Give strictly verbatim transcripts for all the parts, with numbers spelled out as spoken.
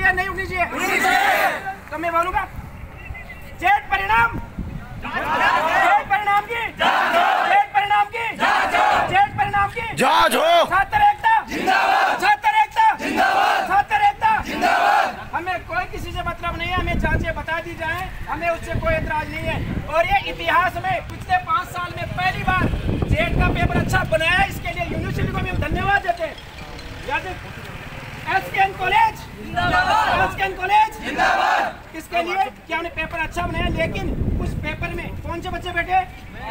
चाहिए नहीं उठनी चाहिए? तो मैं बोलूंगा जेठ परिणाम, जेठ परिणाम की, जेठ परिणाम की, जेठ परिणाम की जांच हो। छात्र एकता जिंदाबाद, छात्र एकता जिंदाबाद, छात्र एकता जिंदाबाद। हमें कोई किसी से मतलब नहीं है, हमें जांचें बता दी जाए, हमें उससे कोई एतराज नहीं है। और ये इतिहास में पिछले पाँच साल में पहली बार जेठ का पेपर अच्छा बनाया, इसके लिए यूनिवर्सिटी को भी हम धन्यवाद देते हैं। एसकेएन कॉलेज जिंदाबाद, एसकेएन कॉलेज जिंदाबाद। इसके लिए कि हमने पेपर अच्छा बनाया, लेकिन उस पेपर में कौन से बच्चे बैठे?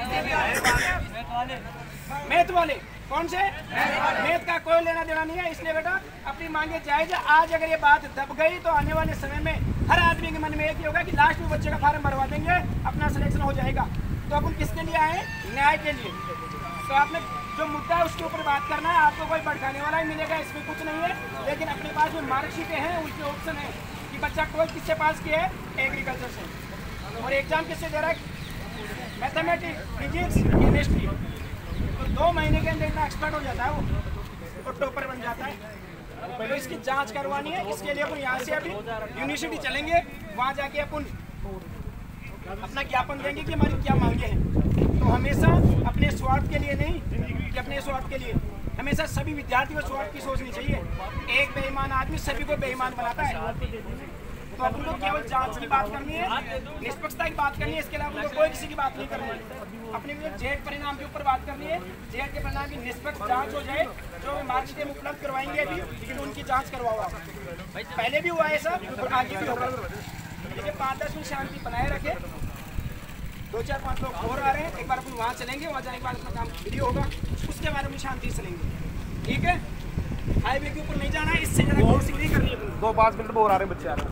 मैथ वाले। कौन से? मैथ का कोई लेना देना नहीं है। इसलिए बेटा अपनी मांगे जायज। आज अगर ये बात दब गई तो आने वाले समय में हर आदमी के मन में एक ही होगा कि लास्ट में बच्चे का फार्म भरवा देंगे, अपना सिलेक्शन हो जाएगा। तो अपन किसके लिए आए? न्याय के लिए। तो आपने जो मुद्दा है उसके ऊपर बात करना है। आपको कोई भड़काने वाला ही मिलेगा, इसमें कुछ नहीं है। लेकिन अपने पास जो मार्कशीटें हैं उनके ऑप्शन है कि बच्चा कोई किससे पास किया है? एग्रीकल्चर से। और एग्जाम किससे दे रहा है? Mathematics, physics, chemistry. तो दो महीने के अंदर इतना एक्सपर्ट हो जाता है वो, तो टॉपर बन जाता है। तो इसकी जांच करवानी है। इसके लिए अपन यहाँ से अभी यूनिवर्सिटी चलेंगे, वहाँ जाके अपन अपना ज्ञापन देंगे कि हमारी क्या मांगे हैं। तो हमेशा अपने स्वार्थ के लिए नहीं कि अपने स्वार्थ के लिए, हमेशा सभी विद्यार्थियों को स्वार्थ की सोचनी चाहिए। एक बेईमान आदमी सभी को बेईमान बनाता है। तो अपन को केवल जांच की बात करनी है, निष्पक्षता की बात करनी है। इसके अलावा तो कोई किसी की बात नहीं करनी है। अपने को जेठ परिणाम के ऊपर बात करनी है। जेठ के परिणाम की निष्पक्ष जांच हो जाए। जो मार्कशीटें हम उपलब्ध करवाएंगे अभी, लेकिन उनकी जांच करवाओ। पहले भी हुआ है सब और आगे भी होगा। देखिए पाँच दस मिनट शांति बनाए रखे। दो चार पाँच लोग और आ रहे हैं, एक बार अपन वहाँ चलेंगे। वहाँ जाने के बाद अपना काम फ्री होगा, उसके बारे में शांति से चलेंगे। ठीक है? हाईवे के ऊपर नहीं जाना है, इससे ज़्यादा कोर्सिंग नहीं करनी है। दो पाँच मिनट में और आ रहे हैं बच्चे आ रहे हैं।